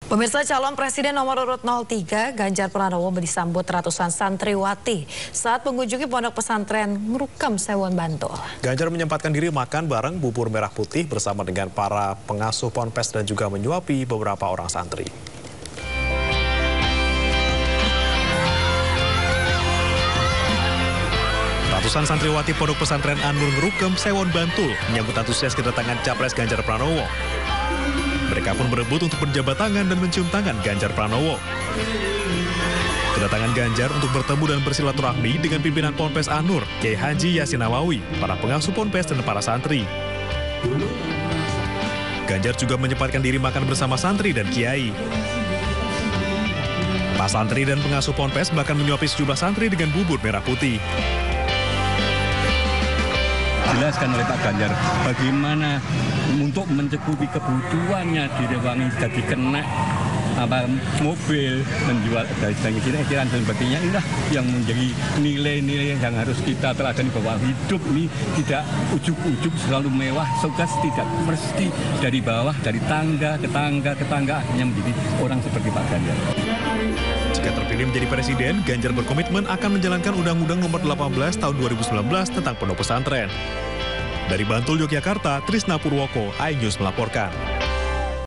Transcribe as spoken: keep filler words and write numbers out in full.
Pemirsa, calon presiden nomor urut nol tiga Ganjar Pranowo disambut ratusan santriwati saat mengunjungi pondok pesantren Ngrukam Sewon Bantul. Ganjar menyempatkan diri makan bareng bubur merah putih bersama dengan para pengasuh ponpes dan juga menyuapi beberapa orang santri. Ratusan santriwati pondok pesantren An-Nur Ngrukam Sewon Bantul menyambut antusias kedatangan Capres Ganjar Pranowo. Mereka pun berebut untuk berjabat tangan dan mencium tangan Ganjar Pranowo. Kedatangan Ganjar untuk bertemu dan bersilaturahmi dengan pimpinan Ponpes An-Nur, Kiai Haji Yasin Nawawi, para pengasuh Ponpes dan para santri. Ganjar juga menyempatkan diri makan bersama santri dan kiai. Para santri dan pengasuh Ponpes bahkan menyuapi sejumlah santri dengan bubur merah putih. Jelaskan oleh Pak Ganjar bagaimana untuk mencukupi kebutuhannya di Rewangi jadi kena apa mobil menjual dari kira-kira dan sebagainya. Inilah yang menjadi nilai-nilai yang harus kita teladani bahwa hidup ini tidak ujuk-ujuk selalu mewah, sukses tidak mesti dari bawah, dari tangga ke tangga ke tangga akhirnya menjadi orang seperti Pak Ganjar. Jika terpilih menjadi presiden, Ganjar berkomitmen akan menjalankan Undang-Undang Nomor delapan belas Tahun dua ribu sembilan belas tentang pondok pesantren. Dari Bantul, Yogyakarta, Trisna Purwoko, iNews melaporkan.